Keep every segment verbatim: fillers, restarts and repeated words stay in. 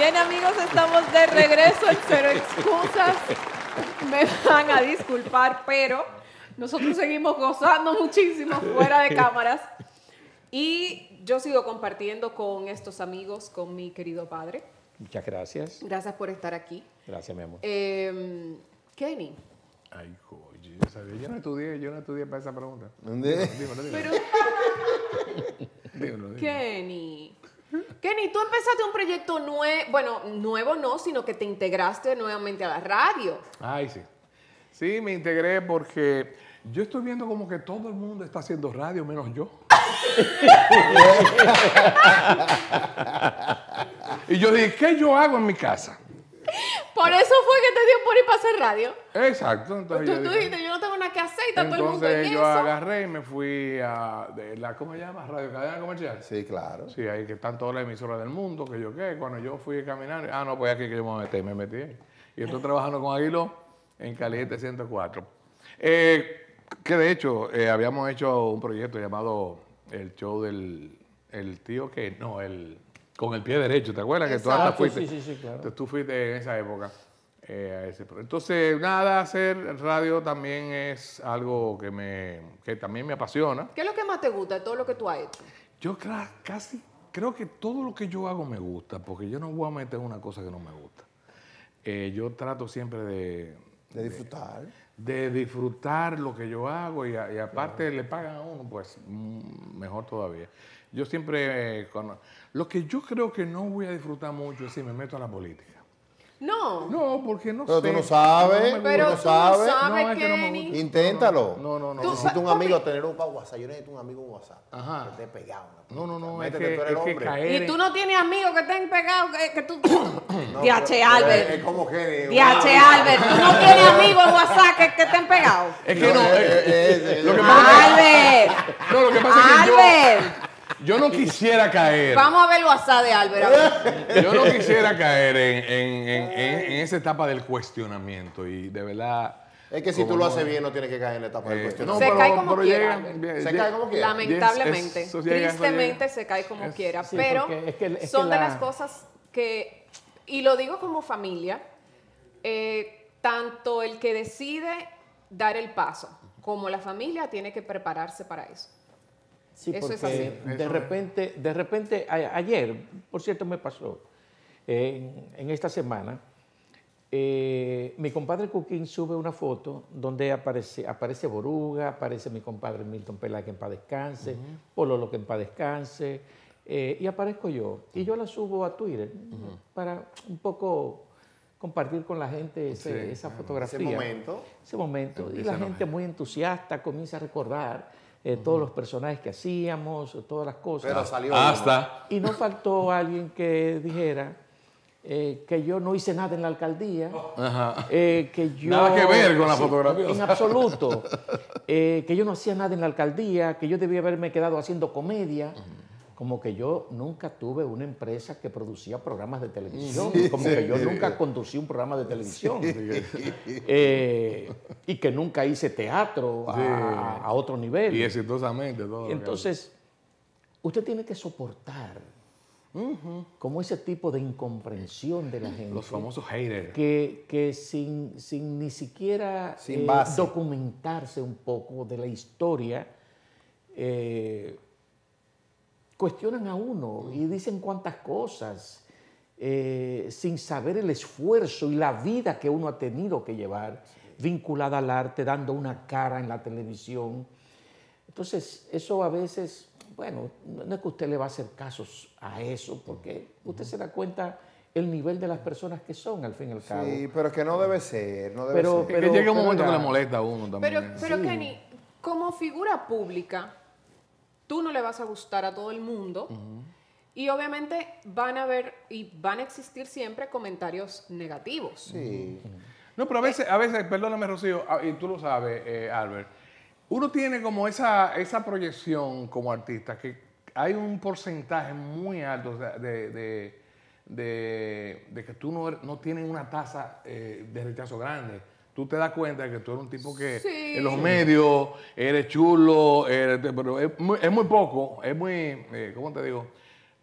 Bien, amigos, estamos de regreso en Cero Excusas. Me van a disculpar, pero nosotros seguimos gozando muchísimo fuera de cámaras. Y yo sigo compartiendo con estos amigos, con mi querido padre. Muchas gracias. Gracias por estar aquí. Gracias, mi amor. Eh, Kenny. Ay, coño, yo sabía. Yo no estudié, yo no estudié para esa pregunta. ¿Dónde? Dímelo, dímelo. Pero, Dímelo, dímelo. Kenny. Kenny, tú empezaste un proyecto nuevo, bueno, nuevo no, sino que te integraste nuevamente a la radio. Ay, sí. Sí, me integré porque yo estoy viendo como que todo el mundo está haciendo radio, menos yo. Y yo dije, ¿qué yo hago en mi casa? Por eso fue que te dio por ir para hacer radio. Exacto. Tú, Entonces yo tú dije, dijiste, yo no tengo nada que hacer y está todo el mundo en entonces yo eso. agarré y me fui a de la, ¿cómo se llama? Radio Cadena Comercial. Sí, claro. Sí, ahí que están todas las emisoras del mundo, que yo qué, cuando yo fui caminando, ah, no, pues aquí que yo me metí, me metí ahí. Y estoy trabajando con Aguilo en Caliente ciento cuatro. Eh, que de hecho, eh, habíamos hecho un proyecto llamado el show del el tío que, no, el con el pie derecho, ¿te acuerdas? Que tú hasta Exacto, fuiste, sí, sí, sí, claro. tú, tú fuiste en esa época. Eh, a ese pro- Entonces, nada, hacer radio también es algo que, me, que también me apasiona. ¿Qué es lo que más te gusta de todo lo que tú has hecho? Yo cra- casi creo que todo lo que yo hago me gusta, porque yo no voy a meter una cosa que no me gusta. Eh, yo trato siempre de, De disfrutar. de disfrutar lo que yo hago y, a- y aparte le pagan a uno, pues mm, mejor todavía. Yo siempre, eh, con- lo que yo creo que no voy a disfrutar mucho es si me meto a la política. No. No, porque no Pero sé. tú no sabes, No me Pero tú gusta. no tú no sabes. sabes, No, es que no me Kenny. gusta. Inténtalo. No, no, no. Tú- Necesito un papi. amigo tener un WhatsApp. Yo necesito un amigo en WhatsApp. Ajá. Que esté pegado. No, no, no, es Métete, que, tú eres es que hombre. caer Y tú en- no tienes amigos que estén pegados, que, que tú... No, D H pero- Albert. Es, es como que... D H Albert, tú no tienes amigos en WhatsApp que, que estén pegados. Es que no, No, es- eh, eh, eh, lo que eh, pasa es Albert, que, no, lo que pasa es que yo, Albert. yo no quisiera caer. Vamos a ver el WhatsApp de Albert. a ver. Yo no quisiera caer en, en- en- en- en esa etapa del cuestionamiento y de verdad... Es que si como tú lo no- haces bien, no tienes que caer en la etapa del eh, cuestionamiento. Se pero- cae como pero quiera, llega- Albert. llega- Se cae como quiera. Lamentablemente, Eso llega, eso tristemente llega. se cae como Es- quiera, sí, pero porque es que- es que son de la- las cosas que, y lo digo como familia, eh, tanto el que decide dar el paso como la familia tiene que prepararse para eso. Sí, Eso es porque así. de repente, de repente, a- ayer, por cierto, me pasó, eh, en, en esta semana, eh, mi compadre Cuquín sube una foto donde aparece, aparece Boruga, aparece mi compadre Milton Pela, que en paz descanse, Pololo, que en paz descanse, eh, y aparezco yo. Y yo la subo a Twitter para un poco compartir con la gente ese- Sí, esa claro. fotografía. Ese momento. Ese momento. Y Empieza la la gente gente. muy entusiasta comienza a recordar eh, todos los personajes que hacíamos, todas las cosas. Pero salió Hasta... Y no faltó alguien que dijera eh, que yo no hice nada en la alcaldía, Ajá. eh, que yo... Nada que ver con la Sí, fotografía. En absoluto. Eh, que yo no hacía nada en la alcaldía, que yo debía haberme quedado haciendo comedia. Como que yo nunca tuve una empresa que producía programas de televisión, como que yo nunca conducí un programa de televisión, Eh, y que nunca hice teatro a, Sí. a otro nivel. Y exitosamente todo. lo que Entonces, usted tiene que soportar como ese tipo de incomprensión de la gente. los famosos haters. Que, que sin, sin ni siquiera Sin eh, base. documentarse un poco de la historia, eh, cuestionan a uno y dicen cuantas cosas, eh, sin saber el esfuerzo y la vida que uno ha tenido que llevar vinculada al arte, dando una cara en la televisión. Entonces, eso a veces, bueno, no es que usted le va a hacer casos a eso, porque usted se da cuenta el nivel de las personas que son, al fin y al cabo. Sí, pero es que no debe ser, no debe Pero- ser. Es que llega un pero momento que ya- le molesta a uno también. Pero, ¿eh? pero Sí. Kenny, como figura pública, tú no le vas a gustar a todo el mundo y obviamente van a haber y van a existir siempre comentarios negativos. Sí. No, pero a veces, a veces, perdóname, Rocío, ah, y tú lo sabes, eh, Albert, uno tiene como esa, esa proyección como artista que hay un porcentaje muy alto de, de, de, de- de que tú no, eres- no tienes una tasa eh, de rechazo grande. Tú te das cuenta de que tú eres un tipo que Sí. en los medios eres chulo, eres- pero es muy, es muy poco, es muy, eh, ¿cómo te digo?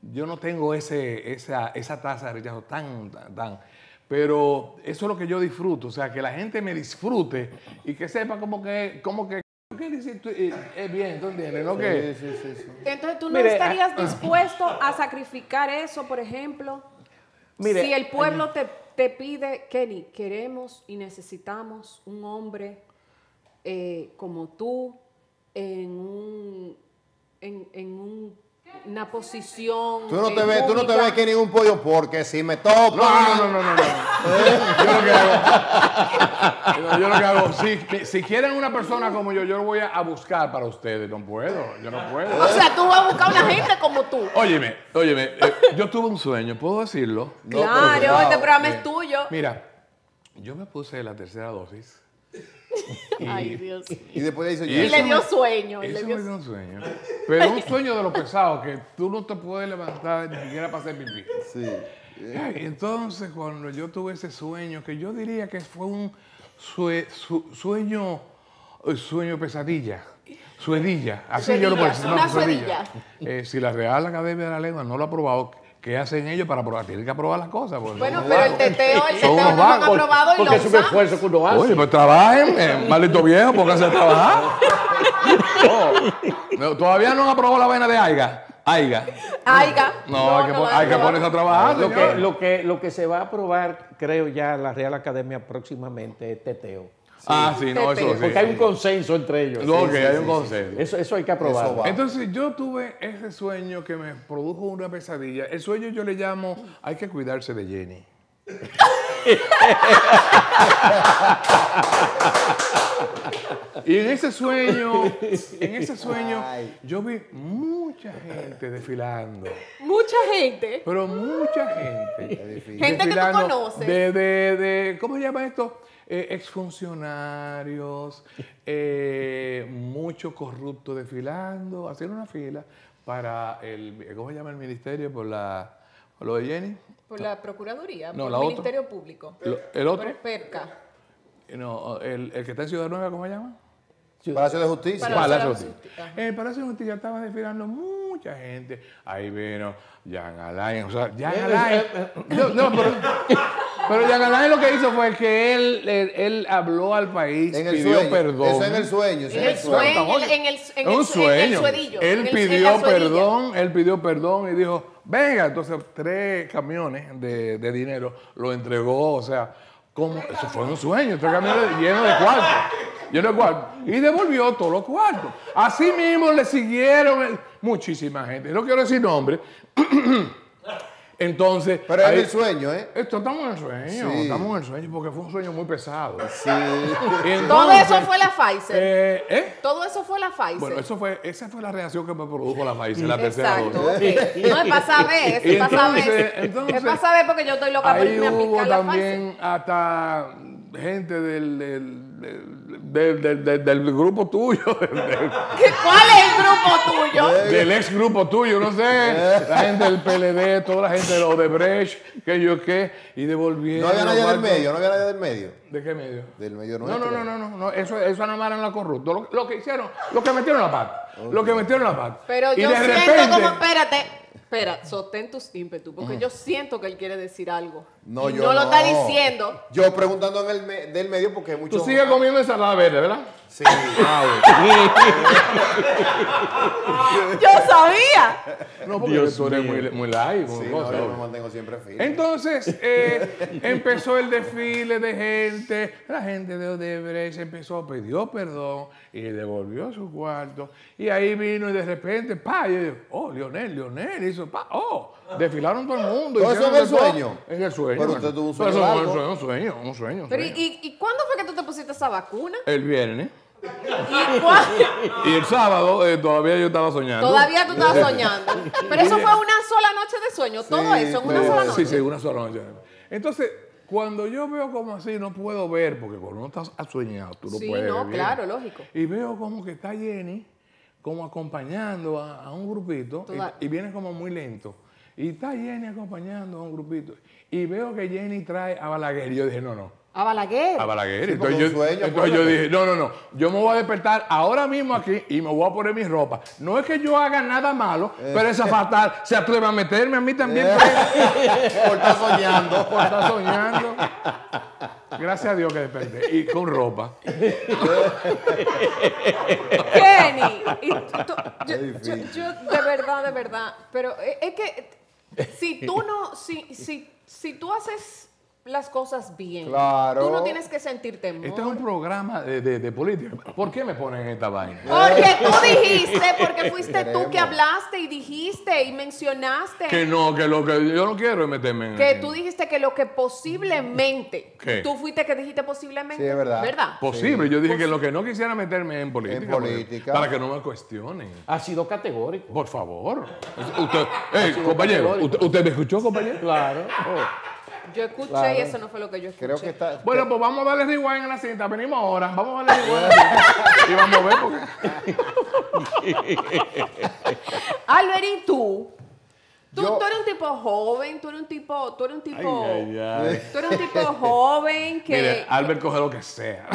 yo no tengo ese, esa, esa tasa de rechazo tan, tan, tan. Pero eso es lo que yo disfruto, o sea, que la gente me disfrute y que sepa como que, como que, ¿qué dices tú? Eh, es bien, ¿tú entiendes? ¿No? Que, Sí, sí, sí, sí. Entonces, ¿tú no Mire, estarías dispuesto a sacrificar eso, por ejemplo? Mire, si el pueblo te, te pide, Kenny, queremos y necesitamos un hombre eh, como tú en, un, en, en un- una posición Tú no eh, te ves, tú no te pública. ves aquí en ningún podio porque si me topan. no, no, no, no, no, no. Yo lo que hago, no, yo lo que hago, si, si quieren una persona como yo, yo lo voy a, a buscar para ustedes. No puedo, yo no puedo. O sea, tú vas a buscar una gente como tú. Óyeme, óyeme, eh, yo tuve un sueño, ¿puedo decirlo? No, pero Claro, cuidado. este programa Eh, es tuyo. Mira, yo me puse la tercera dosis. Ay, Dios. Y después dice, Y Y eso le dio me- sueño. y le Eso dio me dio un sueño. Pero un sueño de lo pesado, que tú no te puedes levantar ni siquiera para hacer pipí. sí. Ay, entonces, cuando yo tuve ese sueño, que yo diría que fue un sue- su- sueño, eh, sueño pesadilla, suedilla, así yo lo puedo decir, Suedilla, no, una suedilla. Eh, si la Real Academia de la Lengua no lo ha aprobado, ¿qué hacen ellos para aprobar? Tienen que aprobar las cosas. Pues, Bueno, no, pero el no. teteo, el Son teteo unos no lo han vagos, aprobado y lo porque es un usamos. esfuerzo que uno hace. Oye, pues trabajen, eh, maldito viejo, pónganse a trabajar. Oh, no, todavía no han aprobado la vaina de AIGA. AIGA. Aiga. No, hay que, no pon- lo han hay que aprobado. ponerse a trabajar. Lo que, señores. lo, que, lo que se va a aprobar, creo ya, la Real Academia próximamente es teteo. Ah, sí, no, eso sí. Porque hay un consenso entre ellos. No, Sí, que sí, hay sí, un sí. consenso. Eso, eso hay que aprobarlo. Eso va. Entonces yo tuve ese sueño que me produjo una pesadilla. El sueño yo le llamo, hay que cuidarse de Jenny. Y en ese sueño, en ese sueño, Ay. yo vi mucha gente desfilando. Mucha gente. Pero mucha gente. difícil. Gente que tú desfilando conoces. De, de, de, ¿cómo se llama esto? Eh, exfuncionarios, eh, mucho corrupto desfilando, haciendo una fila para el, ¿cómo se llama el ministerio? Por la, por lo de Jenny. Por la Procuraduría, No, por la el otra. Ministerio Público. Lo- el otro, Por PERCA. no, el, el que está en Ciudad Nueva, ¿cómo se llama? Palacio de Justicia. Palacio Palacio de de Justicia. Justicia. En el Palacio de Justicia estaba desfilando mucha gente. Ahí vino Jean Alain. O sea, Jean Alain. No, no, pero, pero Jean Alain lo que hizo fue que él, él, él habló al país, En el pidió sueño. perdón. Eso en el sueño. eso En en el sueño, en el, en el, en Es un el, su- en el sueño. suedillo. Él en el- en pidió la suedilla. perdón, él pidió perdón y dijo, venga, entonces tres camiones de, de dinero lo entregó, o sea, como, eso fue un sueño, tres camiones llenos de cuartos, llenos de cuartos, y devolvió todos los cuartos. Así mismo le siguieron el- muchísima gente, no quiero decir nombres. Entonces, Pero es ahí- el sueño, ¿eh? esto estamos en el sueño, Sí. estamos en el sueño porque fue un sueño muy pesado. Sí. Y entonces, Todo eso fue la Pfizer. eh, ¿eh? Todo eso fue la Pfizer. Bueno, eso fue, esa fue la reacción que me produjo la Pfizer, la tercera Exacto. dosis. ok. No es para saber, Y es para saber. entonces- entonces, es para saber porque yo estoy loca por Ahí irme a hubo aplicar la Pfizer. también hasta gente del, del, del, del- del- del grupo tuyo, del, ¿Qué- ¿Cuál es el grupo tuyo? del ex grupo tuyo, no sé, la gente del P L D, toda la gente de Odebrecht, que yo qué, y devolvieron. No había nadie los del cuartos. medio, no había nadie del medio. ¿De qué medio? Del medio No, nuestro. no, no, no, no, no, eso, eso no eran los corruptos. Lo, lo que hicieron, lo que metieron la pata. Lo que metieron la pata. Pero Y yo de siento repente- como, espérate, espera, sostén tus ímpetus, porque yo siento que él quiere decir algo. No, y yo no lo está diciendo. Yo preguntando en el me- del medio porque Tú muchos. sigues comiendo ensalada verde, ¿verdad? Sí. Yo sabía. No, porque Dios tú eres mío. muy, muy live, muy Sí, no, cosa, yo me obvio. mantengo siempre firme. Entonces eh, empezó el desfile de gente, la gente de Odebrecht empezó, pidió perdón y devolvió su cuarto. Y ahí vino y de repente, pa, y yo digo, oh, Lionel, Lionel, hizo, pa, oh, desfilaron todo el mundo. ¿Todo eso hicieron en el de todo. sueño? En el sueño. Pero bueno. usted tuvo un Pero sueño eso fue largo. un sueño, un sueño, un sueño. un Pero, ¿y, sueño. y, y cuándo fue que tú te pusiste esa vacuna? El viernes. ¿Y cuándo? Y el sábado eh, todavía yo estaba soñando. Todavía tú estabas soñando. Pero eso fue una sola noche de sueño, todo Sí, eso en una sí. sola noche. Sí, sí, una sola noche. Entonces, cuando yo veo como así, no puedo ver, porque cuando uno está soñado, tú no Sí, puedes no, ver bien. claro, lógico. Y veo como que está Jenny, como acompañando a, a un grupito, Toda- y, y viene como muy lento. Y está Jenny acompañando a un grupito. Y veo que Jenny trae a Balaguer. Y yo dije, no, no, A Balaguer. A Balaguer. Sí, entonces porque yo, un sueño, entonces yo acuérdate. dije, no, no, no, yo me voy a despertar ahora mismo aquí y me voy a poner mi ropa. No es que yo haga nada malo, pero esa fatal se atreve a meterme a mí también. Por estar soñando. Por estar soñando. Gracias a Dios que desperté. Y con ropa. Kenny, y tú- yo, Es yo- difícil. yo de verdad, de verdad, pero es es que si tú no, si, si, si tú haces las cosas bien, Claro. tú no tienes que sentir temor. Este es un programa de, de- de política. ¿Por qué me ponen esta vaina? Porque tú dijiste, porque fuiste tú que Queremos. hablaste y dijiste y mencionaste Que no, que lo que yo no quiero es meterme en que en- tú dijiste que lo que posiblemente, ¿Qué? tú fuiste que dijiste posiblemente, Sí, es verdad. ¿verdad? Posible. Yo dije que lo que no quisiera meterme en política. En porque- política. Para que no me cuestionen. Ha sido categórico. Por favor. Usted, eh, sido compañero, categórico. usted, ¿usted me escuchó, compañero? Claro. Oh. Yo escuché Claro. y eso no fue lo que yo escuché. Creo que está. Bueno, pues vamos a darle rewind a la cinta. Venimos ahora. Vamos a darle rewind a la cinta. Y vamos a ver porque... Albert, ¿y tú? Tú, Yo- tú eres un tipo joven, tú eres un tipo, tú eres un tipo, Ay, ay, ay. tú eres un tipo joven que... Mire, Albert coge lo que sea.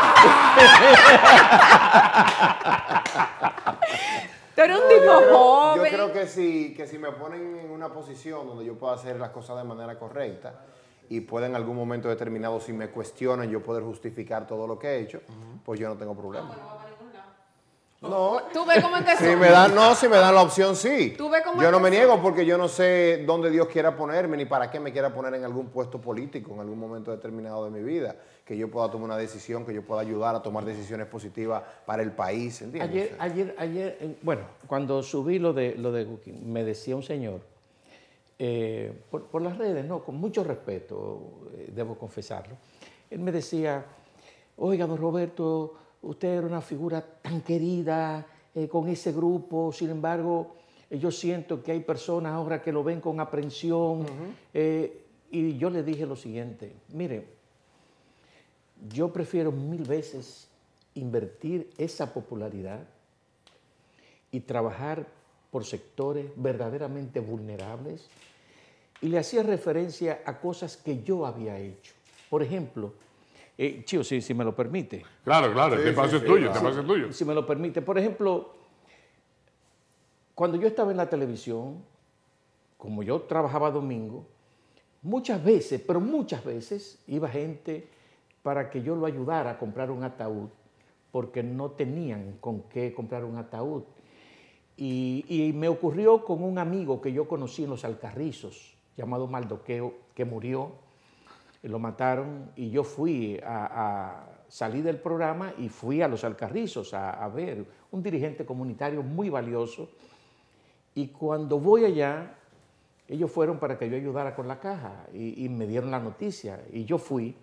tú eres un Yo tipo creo- joven. Yo creo que si, que si me ponen en una posición donde yo pueda hacer las cosas de manera correcta y pueda en algún momento determinado, si me cuestionan, yo poder justificar todo lo que he hecho, pues yo no tengo problema. No, Tú ves cómo es que si son. me dan, no, si me dan la opción, sí. ¿Tú ves cómo Yo es no que me son? niego porque yo no sé dónde Dios quiera ponerme ni para qué me quiera poner en algún puesto político en algún momento determinado de mi vida. Que yo pueda tomar una decisión, que yo pueda ayudar a tomar decisiones positivas para el país, ¿entiendes? Ayer, ayer, ayer, eh, bueno, cuando subí lo de lo de Cooking, me decía un señor, eh, por, por las redes, no, con mucho respeto, eh, debo confesarlo. Él me decía, oiga, don Roberto, usted era una figura tan querida eh, con ese grupo, sin embargo, eh, yo siento que hay personas ahora que lo ven con aprensión. eh, y yo le dije lo siguiente, mire, yo prefiero mil veces invertir esa popularidad y trabajar por sectores verdaderamente vulnerables. Y le hacía referencia a cosas que yo había hecho. Por ejemplo, eh, Chío, si, si me lo permite, Claro, claro. Este espacio es tuyo. Este espacio es tuyo. si me lo permite, por ejemplo, cuando yo estaba en la televisión, como yo trabajaba domingo, muchas veces, pero muchas veces, iba gente para que yo lo ayudara a comprar un ataúd, porque no tenían con qué comprar un ataúd. Y, y me ocurrió con un amigo que yo conocí en los Alcarrizos, llamado Maldoqueo, que murió, y lo mataron, y yo fui a, a salir del programa y fui a los Alcarrizos a, a ver un dirigente comunitario muy valioso. Y cuando voy allá, ellos fueron para que yo ayudara con la caja y, y me dieron la noticia, y yo fui.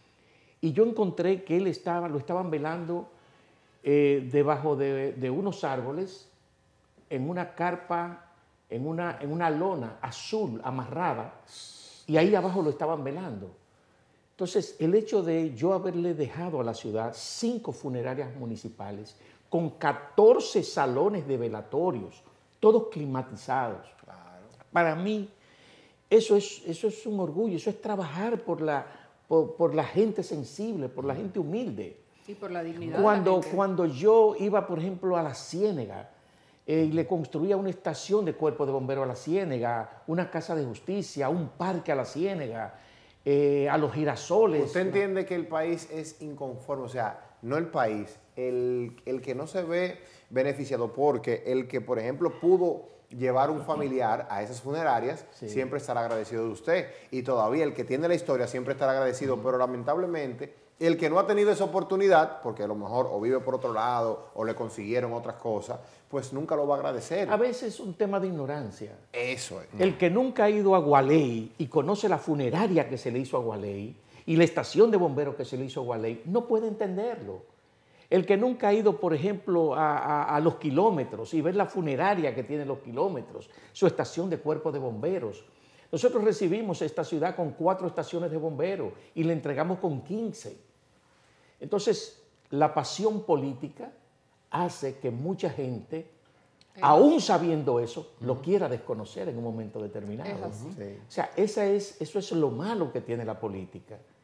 Y yo encontré que él estaba, lo estaban velando eh, debajo de, de unos árboles, en una carpa, en una, en una lona azul amarrada, y ahí abajo lo estaban velando. Entonces, el hecho de yo haberle dejado a la ciudad cinco funerarias municipales con catorce salones de velatorios, todos climatizados, para mí eso es, eso es un orgullo, eso es trabajar por la, por, por la gente sensible, por la gente humilde. Y por la dignidad de Cuando, la gente. cuando yo iba, por ejemplo, a la Ciénega eh, y le construía una estación de cuerpo de bomberos a la Ciénega, una casa de justicia, un parque a la Ciénega, eh, a los girasoles. ¿Usted entiende que el país es inconforme? O sea, no el país, el, el que no se ve beneficiado, porque el que, por ejemplo, pudo llevar un familiar a esas funerarias, Sí. siempre estará agradecido de usted. Y todavía el que tiene la historia siempre estará agradecido, pero lamentablemente el que no ha tenido esa oportunidad, porque a lo mejor o vive por otro lado o le consiguieron otras cosas, pues nunca lo va a agradecer. A veces es un tema de ignorancia. Eso es. El que nunca ha ido a Gualey y conoce la funeraria que se le hizo a Gualey y la estación de bomberos que se le hizo a Gualey, no puede entenderlo. El que nunca ha ido, por ejemplo, a, a, a los kilómetros y ver la funeraria que tiene los kilómetros, su estación de cuerpo de bomberos. Nosotros recibimos esta ciudad con cuatro estaciones de bomberos y le entregamos con quince. Entonces, la pasión política hace que mucha gente, aún sabiendo eso, lo quiera desconocer en un momento determinado. Es así. Sí. O sea, esa es, eso es lo malo que tiene la política.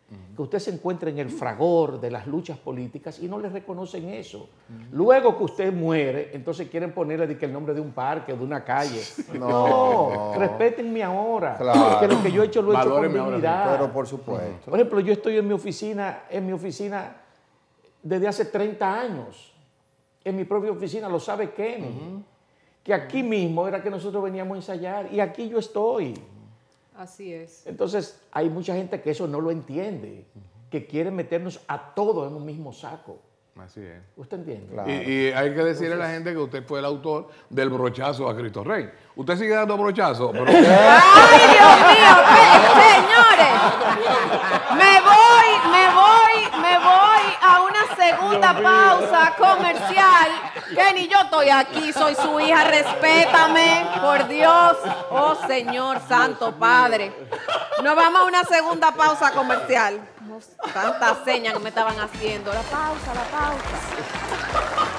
que usted se encuentra en el fragor de las luchas políticas y no le reconocen eso. Luego que usted muere, entonces quieren ponerle de que el nombre de un parque o de una calle. No, No, no. respétenme ahora. Claro. Que lo que yo he hecho lo he hecho con Valórenme ahora, dignidad. Pero por supuesto. Por ejemplo, yo estoy en mi oficina, en mi oficina desde hace treinta años. En mi propia oficina, lo sabe Kenny. Que aquí mismo era que nosotros veníamos a ensayar y aquí yo estoy. Así es. Entonces, hay mucha gente que eso no lo entiende, que quiere meternos a todos en un mismo saco. Así es. ¿Usted entiende? Claro. Y, y hay que decirle a la gente que usted fue el autor del brochazo a Cristo Rey. Usted sigue dando brochazos, pero... ¡Ay, Dios mío! Ve, señores, me voy, me voy, me voy a una segunda pausa comercial. Kenny, yo estoy aquí, soy su hija, respétame, por Dios. Oh, Señor Santo Padre. Nos vamos a una segunda pausa comercial. Tantas señas que me estaban haciendo. La pausa, la pausa.